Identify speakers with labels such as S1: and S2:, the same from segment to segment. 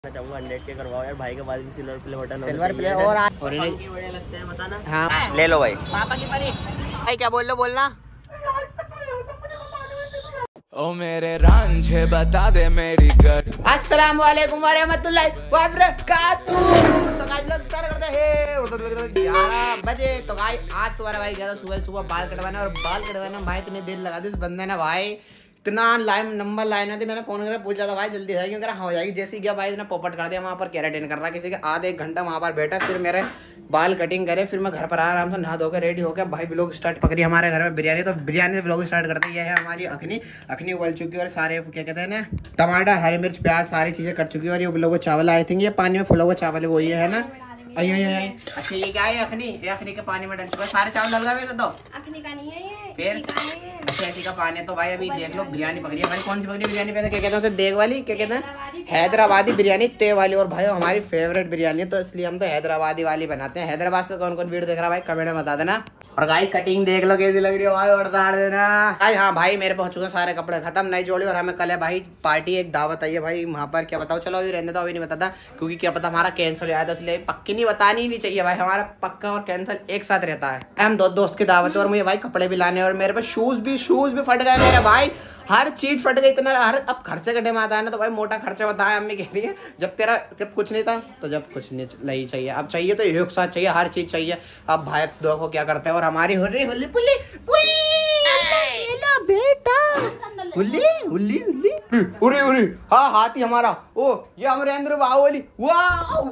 S1: चाहूंगा 100 के करवाओ यार भाई के बाद भी silver play button
S2: silver play और
S1: बढ़िया लगते हैं बताना।
S2: हाँ
S1: ले लो भाई।
S2: पापा की परी भाई क्या बोल लो बोलना।
S3: ओ मेरे रांझे बता दे मेरी गट।
S2: अस्सलाम वालेकुम वरहमतुल्लाहि वबरकातुहू। तो गाइस लोग स्टार्ट करते हैं 11 बजे। तो गाइस आज तुम्हारा भाई गया था सुबह बाल कटवाने और बाल कटवाने भाई इतनी देर लगा दी उस बंदे ने भाई इतना नंबर लाइन थी। मैंने फोन करके पूछा था भाई जल्दी है क्यों करा हो जाएगी। जैसे ही गया भाई ने पोपट कर दिया वहाँ पर केराटिन कर रहा किसी के आधे एक घंटा वहाँ पर बैठा फिर मेरे बाल कटिंग करे फिर मैं घर पर आराम से नहा धोकर रेडी होकर भाई ब्लॉग स्टार्ट पकड़ी। हमारे घर में बिरयानी तो बिरयानी से ब्लॉग स्टार्ट करते हैं। ये है हमारी अखनी उबल चुकी है और सारे क्या कहते हैं ना टमाटर हरी मिर्च प्याज सारी चीजें कट चुकी है और ये उबला हुआ चावल आई थिंक ये पानी में फुला हुआ चावल है वो ये है ना। अच्छा ये क्या है अखनी के पानी में डल चुका है सारे चावल डल गए तो
S4: अखनी का नहीं है ये
S2: फिर अच्छा ऐसी का पानी है। तो भाई अभी देख लो बिरयानी पकड़ी है भाई। कौन सी पकड़ी बिरयानी पे क्या कहते हैं देग वाली क्या कहते हैं हैदराबादी बिरयानी ते वाली। और भाई हमारी फेवरेट बिरयानी है तो इसलिए हम तो हैदराबादी वाली बनाते हैं। हैदराबाद से कौन कौन वीडियो देख रहा है भाई कमेंट में बता देना। और गाइस कटिंग देख लो कैसी लग रही है भाई और दाड़ देना भाई। हाँ भाई मेरे पहुंच चुके सारे कपड़े खत्म नई जोड़ी और हमें कल है भाई पार्टी एक दावत आई है भाई वहाँ पर क्या बताओ। चलो अभी रहने तो अभी नहीं बताता क्योंकि क्या पता हमारा कैंसिल हो जाता इसलिए पक्की नहीं बतानी नहीं चाहिए भाई। हमारा पक्का और कैंसिल एक साथ रहता है। हम दो दोस्त की दावत है और मुझे भाई कपड़े भी लाने और मेरे पे शूज भी फट गए मेरे भाई। हर चीज फट गई इतना हर अब खर्चे का टाइम आता है ना तो भाई मोटा खर्चा होता है। अम्मी कहती है जब कुछ नहीं था तो जब कुछ नहीं चाहिए अब चाहिए तो एक साथ चाहिए हर चीज चाहिए। अब भाई देखो क्या करते हैं और हमारी हुर्री हुल्ली पुल्ली बेटा हुल्ली हुल्ली हुल्ली उरी उरी हाँ हाथी हमारा ओ ये अमरेंद्र बाहुबली वाह।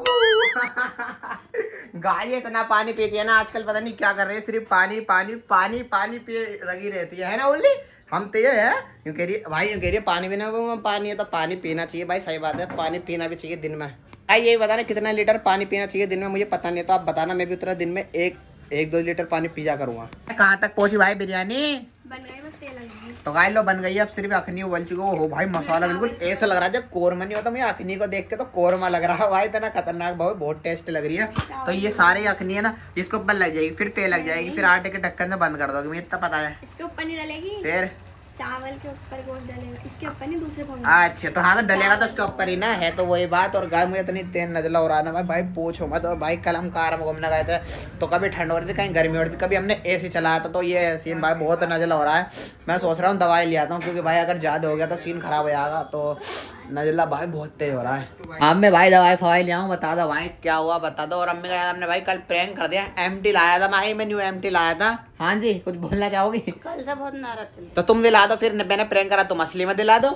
S2: गाय इतना पानी पीती है ना आजकल पता नहीं क्या कर रही है सिर्फ पानी पानी पानी पानी पी लगी रहती है ना उल्ली। हम तो ये है यूँ कह रही भाई यूँ कह रही है पानी बिना पानी है तो पानी पीना चाहिए भाई। सही बात है पानी पीना भी चाहिए दिन में। भाई यही बताना कितना लीटर पानी पीना चाहिए दिन में मुझे पता नहीं है तो आप बताना मैं भी उतना दिन में एक 2 लीटर पानी पिया करूंगा। कहाँ तक पहुंची भाई बिरयानी
S4: बन गई बस तेल लगी
S2: तो गाय लो बन गई है। अब सिर्फ अखनी उबल चुकी हो भाई मसाला बिल्कुल ऐसा लग रहा है जब कोरमा नहीं होता मुझे अखनी को देख के तो कोरमा लग रहा है भाई इतना खतरनाक भाई बहुत टेस्ट लग रही है। तो ये सारे अखनी है ना इसके ऊपर लग जाएगी फिर तेल लग जाएगी फिर आटे के ढक्कन से बंद कर दोगे मुझे इतना पता है।
S4: इसके ऊपर नहीं डलेगी
S2: फिर
S4: चावल के ऊपर गोश्त डलेगा इसके ऊपर नहीं दूसरे पर।
S2: अच्छा तो हाँ तो डलेगा तो उसके ऊपर ही ना है तो वही बात। और गाय मुझे इतनी तेल नजला हो रहा ना भाई पूछो मत। और भाई कल हम कार में घूमने गए थे तो कभी ठंड हो रही थी कहीं गर्मी हो रही थी कभी हमने एसी चलाया था तो ये सीन भाई बहुत नजला हो रहा है। मैं सोच रहा हूँ दवाई ले आता हूँ क्योंकि भाई अगर ज्यादा हो गया तो सीन खराब हो जाएगा तो नजला भाई बहुत तेज हो रहा है। अब मैं भाई दवाई फवाई ले आऊँ बता दो भाई क्या हुआ बता दो। और अम्मी का हमने भाई कल प्रैंक कर दिया MT लाया था मैं न्यू MT लाया था। हाँ जी कुछ बोलना चाहोगी
S4: कल से बहुत नाराज चल
S2: तो तुम दिला दो फिर मैंने प्रैंक करा तुम असली में दिला दो।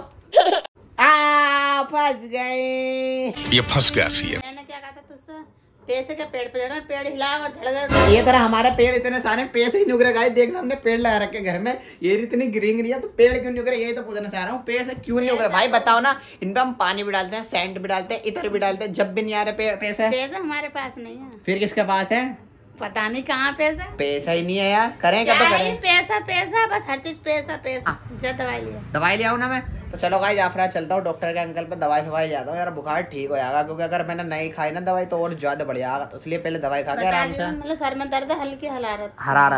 S2: फंस गए
S3: ये फंस गया सी है।
S4: मैंने क्या कहा था तुझसे पैसे के पेड़ पे चढ़ना पेड़ हिला और झड़ गए।
S2: ये तरह हमारे पेड़ इतने सारे पैसे ही नुक रहे गाइस देखना हमने पेड़ लगा रखे घर में ये इतनी ग्रीन है तो पेड़ क्यों नुक रहे यही तो पूछना चाह रहा हूँ पैसे क्यों नहीं उग रहे भाई बताओ ना। इन पे हम पानी भी डालते हैं सेंट भी डालते हैं इधर भी डालते हैं जब भी नहीं आ रहे पैसे
S4: हमारे पास नहीं है
S2: फिर किसके पास है
S4: पता नहीं कहाँ
S2: पैसा ही नहीं है यार करें क्या तो करें
S4: पैसा बस हर चीज पैसा जा दवाई ले
S2: आओ ना मैं तो चलो गाइस जाफरा चलता हूँ डॉक्टर के अंकल पर दवाई फवाई जाता हूँ यार बुखार ठीक हो जाएगा क्योंकि अगर मैंने नहीं खाई ना दवाई तो और ज्यादा बढ़ जाएगा तो इसलिए पहले दवाई खा के आराम से
S4: मतलब सर में दर्द हल्की हरारत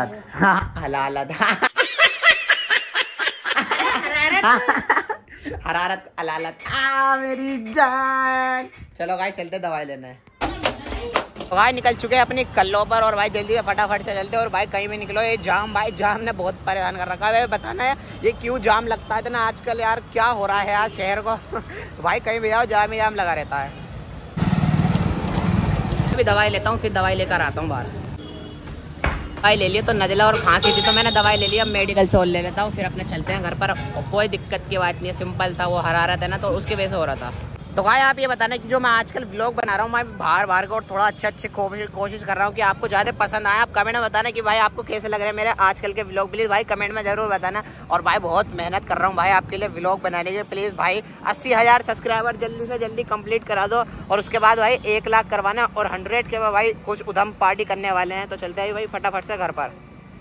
S2: हरारत अलालत मेरी जान। चलो गाइस चलते दवाई लेना है। तो भाई निकल चुके हैं अपनी कल्लों पर और भाई जल्दी से फटाफट से चलते और भाई कहीं भी निकलो ये जाम भाई जाम ने बहुत परेशान कर रखा है। बताना है ये क्यों जाम लगता है इतना आजकल यार क्या हो रहा है यार शहर को भाई कहीं भी जाओ जाम ही जाम लगा रहता है। अभी दवाई लेता हूँ फिर दवाई लेकर आता हूँ बाहर। दवाई ले लिया तो नजला और खांसी थी तो मैंने दवाई ले लिया अब मेडिकल से और ले लेता हूँ फिर अपने चलते हैं घर पर। कोई दिक्कत की बात नहीं है सिंपल था वो हरारत है ना तो उसकी वजह से हो रहा था। तो भाई आप ये बताना कि जो मैं आजकल व्लॉग बना रहा हूँ मैं बाहर का और थोड़ा अच्छे कोशिश कर रहा हूँ कि आपको ज़्यादा पसंद आया। आप कमेंट में बताना कि भाई आपको कैसे लग रहे हैं मेरे आजकल के व्लॉग प्लीज़ भाई कमेंट में ज़रूर बताना। और भाई बहुत मेहनत कर रहा हूँ भाई आपके लिए व्लॉग बनाने के प्लीज़ भाई 80,000 सब्सक्राइबर जल्दी से जल्दी कंप्लीट करा दो और उसके बाद भाई 1 लाख करवाना और 100 के बाद भाई कुछ उधम पार्टी करने वाले हैं। तो चलते हैं भाई फटाफट से घर पर।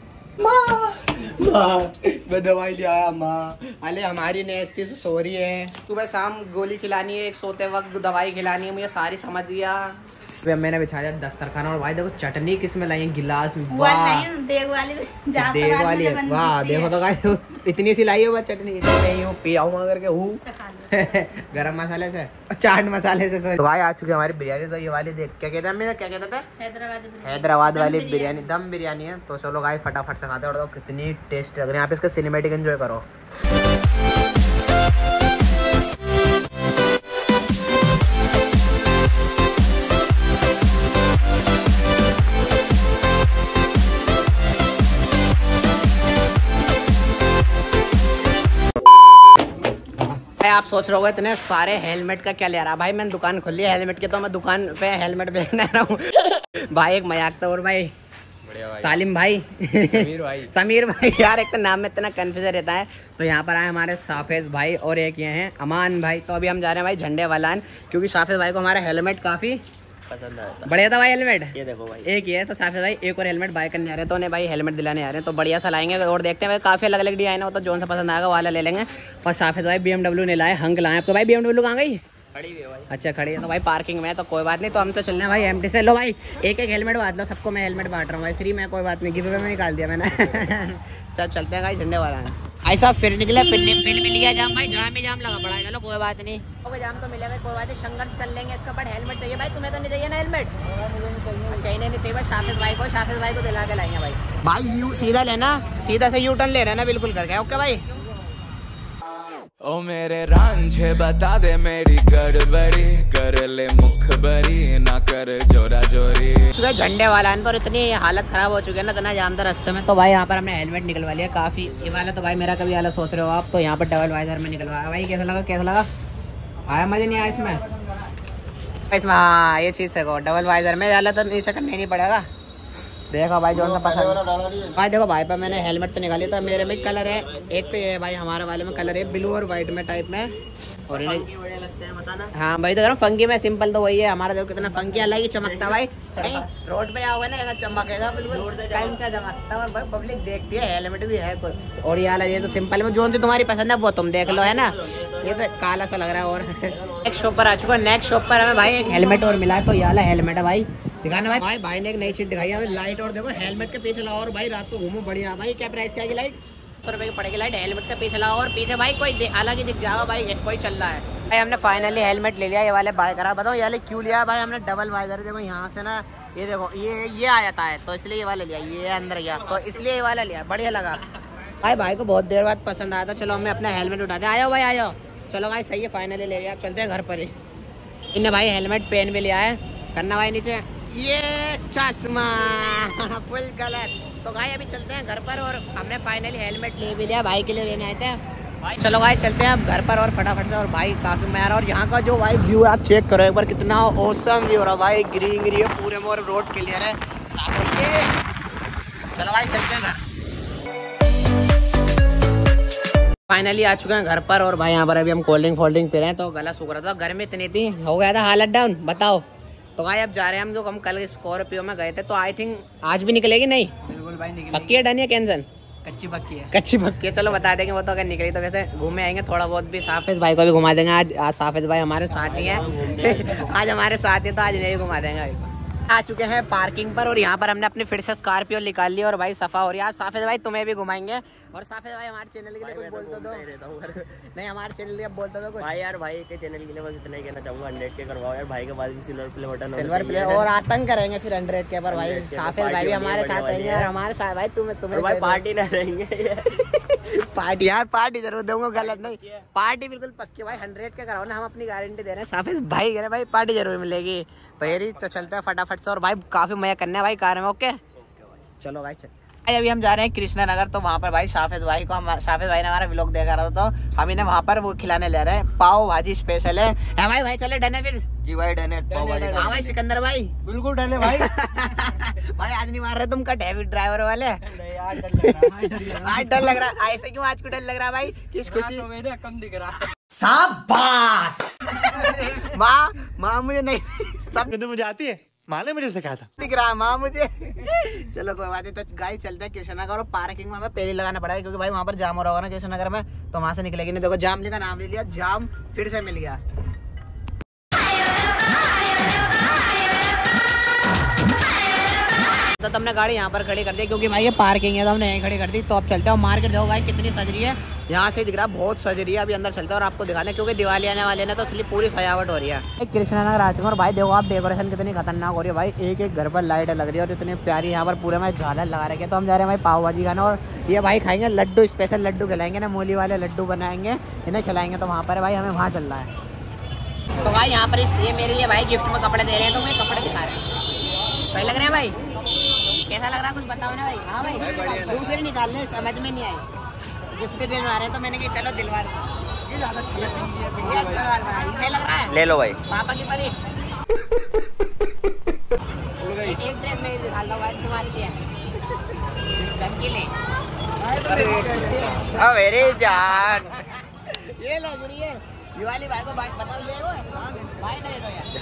S2: मैं दवाई ले आया माँ अरे हमारी नेस्ती से सो रही है सुबह शाम गोली खिलानी है एक सोते वक्त दवाई खिलानी है मुझे सारी समझ गया मैंने बिछाया दस्तरखाना और भाई देखो चटनी किसमें लाई है, गिलास में।
S4: वो
S2: वाह
S4: नहीं, देग वाली
S2: देग वाली है, वाह देखो तो गाइस इतनी सी लाई है वो चटनी, इतनी पी आऊँ करके हूँ गरम मसाले से चाट मसाले से। तो भाई आ चुकी है हमारी बिरयानी। तो ये वाली देख क्या कहता है, क्या कहता था, हैदराबाद वाली बिरयानी, दम बिरयानी है। तो चलो गाइस फटाफट से खाते हैं। और कितनी टेस्ट लग रही है, यहाँ पे इसका सिनेमैटिक एंजॉय करो। आप सोच रहे हो इतने सारे हेलमेट का क्या ले रहा भाई, मैंने दुकान खोली है हेलमेट की, तो मैं दुकान पे हेलमेट बेचने आ रहा हूँ भाई एक मजाक था। और भाई सालिम भाई समीर भाई यार एक तो नाम में इतना कन्फ्यूजन रहता है। तो यहाँ पर आए हमारे साफेज भाई और एक ये हैं अमान भाई। तो अभी हम जा रहे हैं भाई झंडे वालान, क्योंकि साफेज भाई को हमारा हेलमेट काफी
S1: पसंद आया।
S2: बढ़िया था भाई हेलमेट,
S1: ये देखो भाई
S2: एक ही है। तो साफेज भाई एक और हेलमेट बाय करने आ रहे हैं, तो उन्हें भाई हेलमेट दिलाने आ रहे हैं। तो बढ़िया सा लाएंगे और देखते हैं भाई, काफी अलग अलग डिजाइन है, तो जो सा पसंद आएगा वाला ले लेंगे। और साफेज भाई BMW ने लाए, हंग लाए आपको भाई। BMW कहाँ गई,
S1: खड़ी हुई है भाई।
S2: अच्छा खड़ी है तो भाई पार्किंग में, तो कोई बात नहीं। तो हम तो चल रहे हैं भाई एमटी से। लो भाई एक एक हेलमेट बांट लो सबको, मैं हेलमेट बांट रहा हूँ भाई फ्री में, कोई बात नहीं, गिव अवे में निकाल दिया मैंने चल चलते हैं भाई झंडे वाला भाई साहब। फिर निकले फिर मिल गया जाम भाई, जाम ही जाम लगा पड़ा है। चलो कोई बात नहीं, जाम तो मिलेगा, कोई बात नहीं, संघर्ष कर लेंगे इसका। बट हेलमेट चाहिए भाई, तुम्हें तो नहीं चाहिए ना हेलमेट? अच्छा नहीं चाहिए भाई, शाफिज भाई को दिला के लाएंगे भाई। यू सीधा लेना, सीधा से यू टर्न ले रहे ना बिल्कुल करके। ओके भाई
S3: ओ मेरे रांझे बता दे मेरी गड़बड़ी, कर ले मुखबरी ना कर जोरा जोरी।
S2: झंडे वाला पर इतनी हालत खराब हो चुकी है ना, इतना जाम था रास्ते में। तो भाई यहाँ पर हमने हेलमेट निकलवा लिया काफी। ये वाला तो भाई मेरा कभी हालत सोच रहे हो आप, तो यहाँ पर डबल वाइजर में निकलवाया भाई। कैसा लगा आया मजा नहीं आया इसमें हाँ ये चीज है डबल वाइजर में डाला तो नीचे करना नहीं पड़ेगा। देखो भाई जो सा पसंद भाई, देखो भाई पर मैंने हेलमेट तो निकाली। तो मेरे में कलर है एक तो ये भाई, हमारे वाले में कलर है ब्लू और व्हाइट में टाइप में। और
S1: फंकी बढ़िया लगते हैं बताना।
S2: हाँ भाई तो कह रहा हूँ फंकी में, सिंपल तो वही है हमारा। देखो कितना फंकी अलग ही चमकता भाई, रोड पे आओगे ना ऐसा चमकेगा बिल्कुल चमकता। और भाई पब्लिक देखती है, हेलमेट भी है कुछ। और ये वाला ये तो सिंपल में, जो तुम्हारी पसंद है वो तुम देख लो है ना। ये तो काला सा लग रहा है। और नेक्स्ट शॉप पर आ चुका है, नेक्स्ट शॉप पर हमें भाई एक हेलमेट और मिला है। तो ये वाला हेलमेट है भाई, दिखाना भाई ने एक नई चीज दिखाई है लाइट। और देखो हेलमेट के पीछे लगाओ और भाई रात को घूमो बढ़िया। भाई क्या प्राइस क्या है लाइट? 100 रुपए की पड़ेगी लाइट। हेलमेट के पीछे लगाओ और पीछे भाई कोई अलग ही दिख जाएगा भाई, कोई चल रहा है भाई। हमने फाइनली हेलमेट ले लिया, ये वाले बाय करा। बताओ ये वाले क्यों लिया भाई हमने? डबल वाइजर देखो यहाँ से ना, ये देखो ये आ जाता है, तो इसलिए ये वाला लिया। ये अंदर गया तो इसलिए ये वाला लिया, बढ़िया लगा भाई को बहुत देर बाद पसंद आया था। चलो हमें अपना हेलमेट उठाते हैं, आयो भाई आयो। चलो भाई सही है, फाइनली ले लिया, चलते हैं घर पर ही। इन्हें भाई हेलमेट पेन भी लिया है, करना भाई नीचे ये चश्मा फुल कलर। तो भाई अभी चलते हैं घर पर। और हमने फाइनली हेलमेट ले भी लिया, भाई के लिए लेने आए थे भाई। चलो भाई चलते हैं अब घर पर और फटाफट से। और भाई काफी मजा आ रहा है। और यहाँ का जो भाई व्यू आप चेक करो एक बार, कितना औसम व्यू हो रहा है भाई। ग्रीनरी है पूरे में और रोड क्लियर है। चलो भाई चलते हैं घर। फाइनली आ चुके हैं घर पर। और भाई यहाँ पर अभी हम कोल्ड ड्रिंक पी रहे हैं। तो गला सूख रहा था, गर्मी इतनी थी, हो गया था हालत डाउन बताओ। तो भाई अब जा रहे हैं हम, जो हम कल स्कॉर्पियो में गए थे। तो आई थिंक आज भी निकलेगी नहीं? बिल्कुल भाई निकलेगी। पक्की है, डन है, कैंसल? कच्ची पक्की है। चलो बता देंगे वो तो, अगर निकली तो वैसे घूमे आएंगे थोड़ा बहुत भी। साफिज भाई को भी घुमा देंगे आज साफिज भाई हमारे साथ ही है आज हमारे साथ ही, तो आज नहीं घुमा देंगे। आ चुके हैं पार्किंग पर। और यहाँ पर हमने अपनी फिर से स्कॉर्पियो निकाल ली और भाई सफा हो रही है। साफिज भाई तुम्हें भी घुमाएंगे। और साफिज भाई हमारे चैनल के लिए कुछ बोल दो। नहीं हमारे चैनल के लिए बोल दो कुछ
S1: भाई। यार भाई के चैनल के लिए बस इतना ही कहना चाहूंगा, 100K करवाओ यार भाई के बाद भी silver play button,
S2: silver play और आतंक करेंगे फिर 100K पर भाई। साफिज भाई भी हमारे साथ रहेंगे और हमारे साथ भाई तुम्हें
S1: भाई पार्टी ना रहेंगे
S2: पार्टी यार, पार्टी जरूर दूंगा, गलत नहीं, पार्टी बिल्कुल पक्की भाई। 100K कराओ ना, हम अपनी गारंटी दे रहे हैं। साफिज भाई कह रहे भाई पार्टी जरूर मिलेगी। तो ये तो चलते हैं फटाफट से। और भाई काफी मजा करना है भाई कार में। ओके चलो भाई चल। अभी हम जा रहे हैं कृष्णा नगर। तो वहाँ पर भाई साफिज भाई ने हमारा व्लॉग देखा रहा था, तो हम इन्हें वहाँ पर वो खिलाने ले रहे हैं, पाव भाजी स्पेशल है। भाई चले डन है फिर? जी भाई डन है, पाव भाजी। हाँ भाई सिकंदर भाई
S1: बिल्कुल डन है भाई
S2: भाई आज नहीं मार रहे तुम कट हैवी ड्राइवर वाले। आज डर लग रहा है, ऐसे क्यों आज को डर लग रहा है भाई? किस खुशी
S1: तो मेरे कम दिख रहा।
S2: शाबाश माँ मुझे नहीं सब
S5: मुझे आती है, माने मुझे सिखाया था,
S2: दिख रहा है माँ मुझे चलो कोई बात नहीं। तो गाइस चलते हैं कृष्णनगर। और पार्किंग में हमें पहले लगाना पड़ेगा, क्योंकि भाई वहाँ पर जाम हो रहा होगा ना कृष्णनगर में, तो वहाँ से निकलेगी नहीं। देखो जाम का नाम ले लिया, जाम फिर से मिल गया। तो हमने गाड़ी यहाँ पर खड़ी कर दी क्योंकि भाई ये पार्किंग है तो हमने यहीं खड़ी कर दी। तो अब चलते हैं मार्केट। देखो भाई कितनी सज रही है, यहाँ से दिख रहा है बहुत सज रही है। अभी अंदर चलते हैं और आपको दिखाने क्योंकि दिवाली आने वाले ने तो इसलिए पूरी सजावट हो रही है। कृष्णानगर आ चुके हैं और भाई देखो आप डेकोरेशन कितनी खतरनाक हो रही है भाई। एक एक घर पर लाइट लग रही है और इतनी प्यारी यहाँ पर पूरे में झालर लगा रखे। तो हम जा रहे हैं भाई पाव भाजी खाना और ये भाई खाएंगे लड्डू, स्पेशल लड्डू खिलाएंगे ना, मूली वाले लड्डू बनाएंगे इन्हें खिलाएंगे। तो वहाँ पर भाई हमें वहाँ चलना है। तो भाई यहाँ पर ये मेरे लिए भाई गिफ्ट में कपड़े दे रहे हैं तो मैं कपड़े दिखा रहे हैं। सही लग रहे हैं भाई? कैसा लग रहा है कुछ बताओ ना भाई। हाँ भाई दूसरे निकाल ले, समझ में नहीं आई। गिफ्ट दिलवा रहे हैं तो मैंने कहा चलो दिलवा दो। ये ज़्यादा अच्छा लग रहा है,
S1: ले लो भाई।
S2: पापा की परी एक ड्रेस में निकाल दो भाई तुम्हारे लिए।
S1: मेरी जान
S2: ये लग रही है ये वाली भाई को बताओ ये भाई नहीं दो यार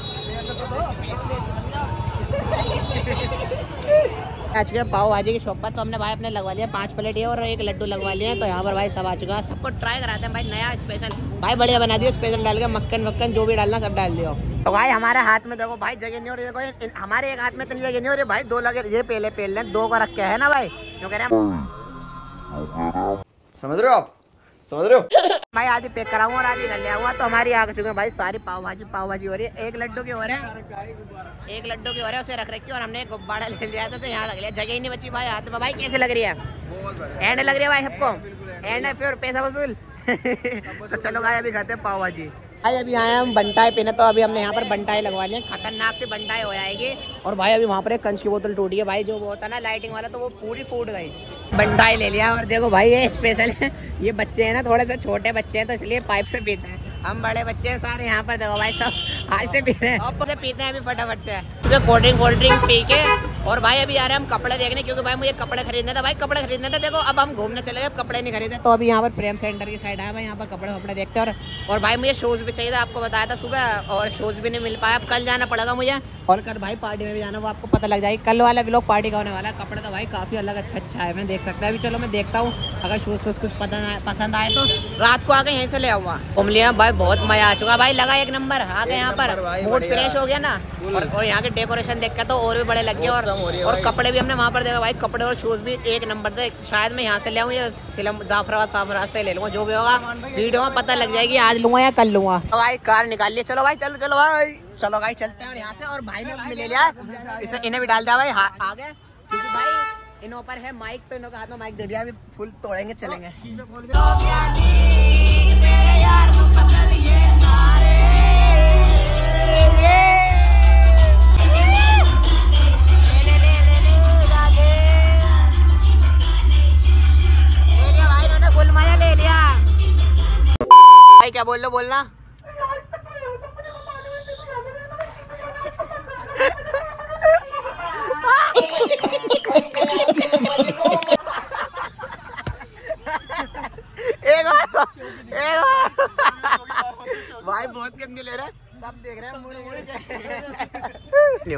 S2: आ चुके हैं पाव भाजी की शॉप पर। तो हमने भाई अपने लगवा लिया 5 प्लेट ये और एक लड्डू लगवा लिया। तो यहाँ पर भाई सब आ चुका है, सबको ट्राई कराते हैं भाई। नया स्पेशल भाई बढ़िया बना दियो, स्पेशल डाल के मक्खन वक्कन जो भी डालना सब डाल दियो। तो भाई हमारे हाथ में देखो भाई जगह नहीं हो रही, देखो हमारे एक हाथ में इतनी जगह नहीं हो रही भाई। 2 लगे ये पहले लें, 2 का रखे है ना भाई, क्यों कह रहे हैं
S1: समझ रहे हो आप, समझ रहे हो
S2: भाई। आधी पैक कराऊंगा और आधी कर लिया हुआ। तो हमारी आ चुके हैं भाई सारी पाव भाजी हो रही है। एक लड्डू की हो रहा है, एक लड्डू की हो रहा है, उसे रख रखी और हमने एक गुब्बारा ले लिया था तो यहाँ रख लिया। जगह ही नहीं बची भाई हाथ में। भाई कैसे लग रही है? एंड लग रही है भाई सबको, एंड है फिर पैसा वसूल तो चलो भाई अभी खाते हैं पाव भाजी। भाई अभी आए हम बंटाई पीने। तो अभी हमने यहाँ पर बंटाई लगवा लिया, खतरनाक से बंटाई हो जाएगी। और भाई अभी वहाँ पर एक कंच की बोतल टूटी है भाई, जो वो होता है ना लाइटिंग वाला, तो वो पूरी फूट गई। बंटाई ले लिया और देखो भाई ये स्पेशल है। ये बच्चे हैं ना थोड़े से छोटे बच्चे हैं तो इसलिए पाइप से पीते हैं। हम बड़े बच्चे हैं सारे यहाँ पर देखो भाई सब हाथ से पीते हैं, अब से पीते हैं अभी फटाफट से। तो कोल्ड ड्रिंक पी के और भाई अभी आ रहे हैं हम कपड़े देखने क्योंकि भाई मुझे कपड़े खरीदने थे भाई, कपड़े खरीदने थे। देखो अब हम घूमने चले गए, अब कपड़े नहीं खरीदे। तो अभी यहाँ पर प्रेम सेंटर की साइड आया भाई, यहाँ पर कपड़े वपड़े देखते हैं। और भाई मुझे शूज़ भी चाहिए था, आपको बताया था सुबह, और शूज़ भी नहीं मिल पाया। अब कल जाना पड़ेगा मुझे। और कल भाई पार्टी में भी जाना, वो आपको पता लग जाएगी। कल वाला व्लॉग पार्टी का होने वाला है। कपड़े तो भाई काफ़ी अलग अच्छा है, मैं देख सकता है। अभी चलो मैं देखता हूँ, अगर शूज़ कुछ पसंद आए तो रात को आके यहीं से ले आऊँगा। घूम लिया भाई, बहुत मजा आ चुका भाई, लगा एक नंबर। आगे यहाँ पर मूड फ्रेश हो गया ना, और यहाँ के डेकोरेशन देख के तो और भी बड़े लग गए। और कपड़े भी हमने वहाँ पर देखा भाई, कपड़े और शूज़ भी एक नंबर थे। शायद मैं यहाँ से ले आऊँ या जाफराबाद से ले लूँगा, जो भी होगा वीडियो में पता लग जाएगी, आज लूँगा या कल लूँगा। तो भाई कार निकाल लिया, चलो भाई चलो भाई, चलो भाई चलते हैं। और यहाँ से और भाई ने भी ले लिया, इन्हें भी डाल दिया भाई आगे, क्योंकि भाई इन ऊपर है माइक, तो इनके हाथ में माइक दे दिया, अभी फुल तोड़ेंगे चलेंगे। फुल मजा ले लिया भाई। क्या बोल लो बोलना एक बार भाई, बहुत गंदी ले रहे हैं, सब देख रहे हैं मुड़ मुड़ के।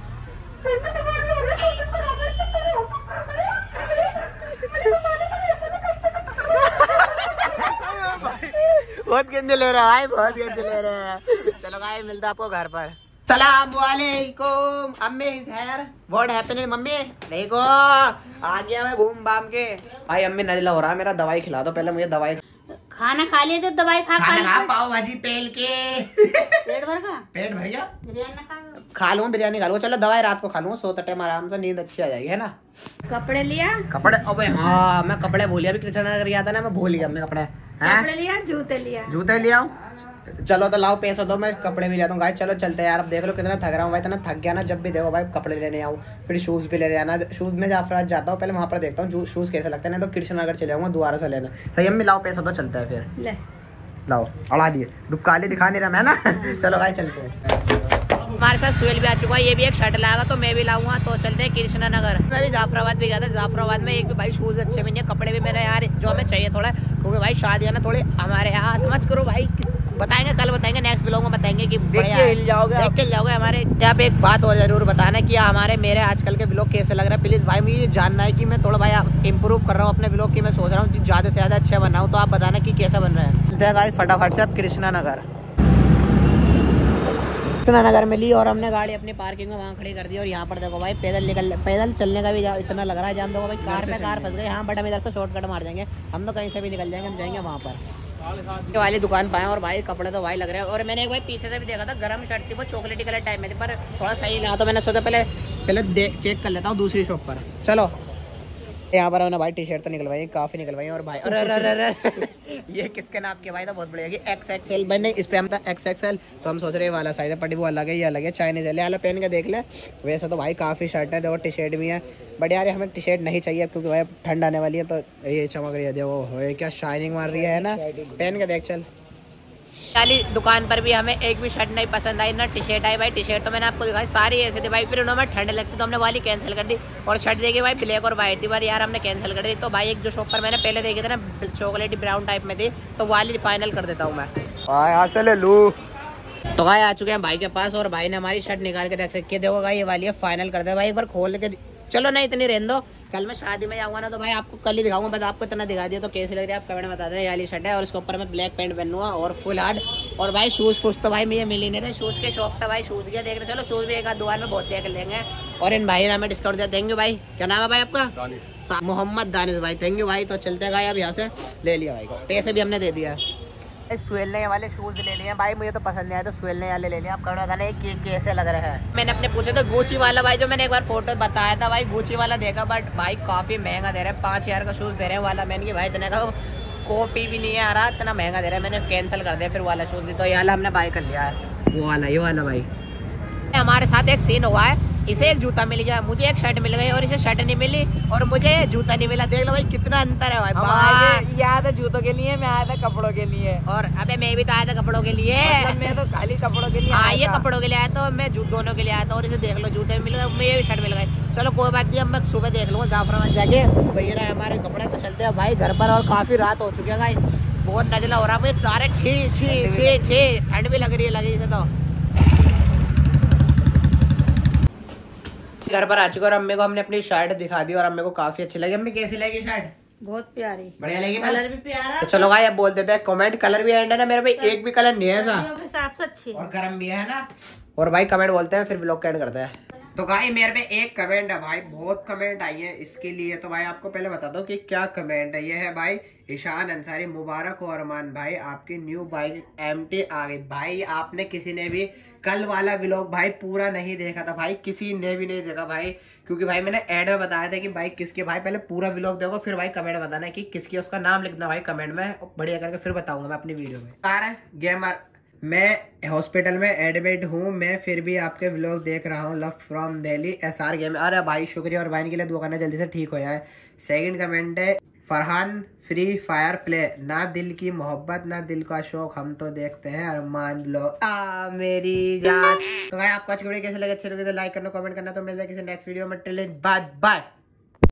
S2: बहुत गंदे ले रहे हैं भाई, बहुत गंदे ले रहे हैं। चलो भाई मिलता आपको घर पर। सलाम वालेकुम, अम्मी is here, what happening mummy? देखो आ गया मैं घूम बाम के। भाई अम्मी नजला हो रहा है मेरा, दवाई खिला दो पहले मुझे। दवाई
S4: खाना खा लिया तो दवाई खा
S2: पाव भाजी पेल के
S4: पेट भर का,
S2: पेट भर गया।
S4: बिरयानी
S2: खा लूँ बिरयानी खा लूँ, चलो दवाई रात को खा लूँ, सोते टाइम आराम से नींद अच्छी आ जाएगी, है ना।
S4: कपड़े लिया,
S2: कपड़े अबे हाँ मैं कपड़े भूल गया, अभी कृष्णनगर गया था ना, मैं भूल गया अपने कपड़े।
S4: कपड़े लिया, जूते लिया,
S2: जूते ले आओ। चलो तो लाओ पैसा दो, मैं कपड़े भी ले आता हूँ। चलो चलते हैं यार, अब देख लो कितना थक रहा हूँ भाई, इतना थक गया ना। जब भी देखो भाई कपड़े लेने आओ, फिर शूज़ भी लेने आना। शूज़ में जाफराबाद जाता हूँ, पहले वहाँ पर देखता हूँ शूज़ कैसे लगते हैं, नहीं तो कृष्णनगर चले जाऊँगा दोबारा से लेना। सही अम्मी लाओ पैसा दो, चलता है फिर।
S4: ले
S2: लाओ, अड़ा दिए दुकाली दिखा नहीं रहा मैं ना। चलो भाई चलते हैं। हमारे साथ सुहेल भी आ चुका है, ये भी एक शर्ट लाएगा तो मैं भी लाऊंगा। तो चलते हैं कृष्णनगर। मैं भी जाफराबाद भी गया था, जाफराबाद में एक भी भाई शूज़ अच्छे भी नहीं है, कपड़े भी मेरे यार जो हमें चाहिए थोड़ा, क्योंकि भाई शादी है ना थोड़ी हमारे यहाँ, समझ करो भाई। बताएंगे कल, बताएंगे नेक्स्ट व्लॉग में, बताएंगे कि देख के हिल जाओगे हमारे। आप एक बात और जरूर बताना कि हमारे मेरे आजकल के व्लॉग कैसे लग रहा है प्लीज़ भाई। मुझे जानना है कि मैं थोड़ा भाई इंप्रूव कर रहा हूँ अपने व्लॉग की, मैं सोच रहा हूँ ज़्यादा से ज़्यादा अच्छा बनाऊँ, तो आप बताना कि कैसा बन रहा है। भाई फटाफट से अब कृष्णनगर नगर में ली और हमने गाड़ी अपनी पार्किंग में वहाँ खड़ी कर दी। और यहाँ पर देखो भाई पैदल चलने का भी इतना लग रहा है जाम। देखो भाई कार फंस गए। हाँ बट हम इधर से शॉर्टकट मार जाएंगे, हम तो कहीं से भी निकल जाएंगे। हम जाएंगे वहाँ पर वाली दुकान पाए। और भाई कपड़े तो भाई लग रहे हैं। और मैंने एक भाई पीछे से भी देखा था, गर्म शर्ट थी, वो चॉकलेटी कलर टाइप में थी, पर थोड़ा सही लगा। तो मैंने सोचा पहले चेक कर लेता हूँ दूसरी शॉप पर। चलो यहाँ पर हमने भाई टी शर्ट तो निकलवाई, काफी निकलवाई। और भाई अरे ये किसके नाप के भाई, तो बहुत बढ़िया XXL बने। इस पे हम था XXL, तो हम सोच रहे हैं वाला साइज है, पटी वो अलग है, ये अलग है, चाइनीज है। ले पहन के देख ले। वैसे तो भाई काफी शर्ट है, देखो टी शर्ट भी है, बट यार हमें टी शर्ट नहीं चाहिए क्योंकि भाई ठंड आने वाली है। तो ये चमक रही है, देखो हो क्या शाइनिंग मार रही है ना, पहन के देख चल। वाली दुकान पर भी हमें एक भी शर्ट नहीं पसंद आई, ना टी शर्ट आई। भाई टी शर्ट तो मैंने आपको दिखाई, सारी ऐसे थी भाई। फिर उन्होंने ठंड लगती तो हमने वाली कैंसिल कर दी। और शर्ट देखी भाई ब्लैक और वाइट थी, पर यार हमने कैंसिल कर दी। तो भाई एक जो शॉप पर मैंने पहले देखी थी ना, चॉकलेटी ब्राउन टाइप में थी, तो वाली फाइनल कर देता हूँ मैं।
S5: यहाँ से ले लूँ।
S2: तो भाई आ चुके हैं भाई के पास और भाई ने हमारी शर्ट निकाल के रख रखी है। देखो भाई ये वाली है, फाइनल कर दे भाई, एक बार खोल के। चलो नहीं इतनी रहने दो, कल मैं शादी में जाऊंगा ना तो भाई आपको कल ही दिखाऊंगा। बस आपको इतना दिखा दिया तो कैसी लग रही है आप कमेंट में बता देना। ये वाली शर्ट है और इसके ऊपर मैं ब्लैक पैंट पहनूंगा और फुल हार्ड। और भाई शूज तो भाई मुझे मिल ही नहीं रहे। शूज के शॉप पे भाई शूज क्या देख रहे, चलो शूज भी एक आध दुकान में बहुत देख लेंगे। और इन भाई ने हमें डिस्काउंट दिया, थैंक यू भाई। क्या नाम है भाई आपका? मोहम्मद दानिश भाई, थैंक यू भाई। तो चलते गए अब यहाँ से, ले लिया भाई को, पैसे भी हमने दे दिया। स्वेलने वाले शूज ले लिए भाई, मुझे तो पसंद नहीं आया तो स्वेलने वाले ले लिए। आप कहना था ना कि कैसे लग रहे हैं। मैंने अपने पूछे तो गुची वाला भाई, जो मैंने एक बार फोटो बताया था भाई, गुची वाला देखा, बट भाई काफी महंगा दे रहे हैं। 5000 का शूज दे रहे हैं वाला। मैंने कि भाई इतने का कॉपी भी नहीं आ रहा, इतना महंगा दे रहा है। मैंने कैंसिल कर दिया फिर वाला शूज। तो ये वाला हमने बाय कर लिया है, वो वाला, ये वाला भाई। हमारे साथ एक सीन हुआ है, इसे एक जूता मिल गया, मुझे एक शर्ट मिल गई और इसे शर्ट नहीं मिली और मुझे जूता नहीं मिला। देख लो भाई कितना अंतर है भाई।
S6: ये आया था जूतों के लिए, मैं आया था कपड़ों के लिए।
S2: और अबे मैं भी तो आया था कपड़ों के लिए।
S6: मतलब मैं तो खाली कपड़ों के लिए
S2: हाँ
S6: आया
S2: ये
S6: था।
S2: कपड़ों के लिए आया था, मैं दोनों के लिए आया था। और इसे देख लो जूते मिल गए, मुझे भी शर्ट मिल गई। चलो कोई बात नहीं, अब मैं सुबह देख लूँगा जाफराबाद जाके। तो ये रहा हमारे कपड़े। तो चलते हैं भाई घर पर। और काफी रात हो चुकी है भाई, बहुत नजला हो रहा है सारे। छी ठंड भी लग रही है, लगी इसे तो। घर पर आ चुका और अम्मी को हमने अपनी शर्ट दिखा दी और अम्मी को काफी अच्छी लगी। अम्मी कैसी लगी शर्ट?
S4: बहुत प्यारी,
S2: बढ़िया लगी ना?
S4: कलर भी प्यारा।
S2: तो चलो भाई अब बोल देते हैं कमेंट। कलर भी एंड है ना मेरे भाई, एक भी कलर नहीं है ऐसा,
S4: हिसाब से अच्छी
S2: और गर्म भी है ना। और भाई कमेंट बोलते हैं फिर ब्लॉग एंड करते हैं। तो भाई मेरे पे एक कमेंट है भाई, बहुत कमेंट आई है इसके लिए। तो भाई आपको पहले बता दो कि क्या कमेंट है। ये है भाई ईशान अंसारी, मुबारक हो अरमान भाई, आपकी न्यू बाइक MT आ गई। भाई आपने किसी ने भी कल वाला व्लॉग भाई पूरा नहीं देखा था भाई, किसी ने भी नहीं देखा भाई, क्योंकि भाई मैंने ऐड में बताया था कि भाई किसके। भाई पहले पूरा व्लॉग देखो फिर भाई कमेंट बताना कि किसकी, उसका नाम लिखना भाई कमेंट में, बढ़िया करके फिर बताऊंगा मैं अपनी वीडियो में। आ रहा है गेमर, मैं हॉस्पिटल में एडमिट हूँ, मैं फिर भी आपके व्लॉग देख रहा हूँ, love from Delhi SR game. अरे भाई शुक्रिया, और भाई के लिए दुआ करना जल्दी से ठीक हो जाए। सेकंड कमेंट है फरहान, फ्री फायर प्ले, ना दिल की मोहब्बत ना दिल का शौक, हम तो देखते हैं अरमान ब्लॉग आ मेरी जान। तो भाई आपको आज वीडियो कैसे लगे, अच्छे लगे तो लाइक करना, कमेंट करना। तो मिलते हैं किसी नेक्स्ट वीडियो में, टिल देन बाय बाय।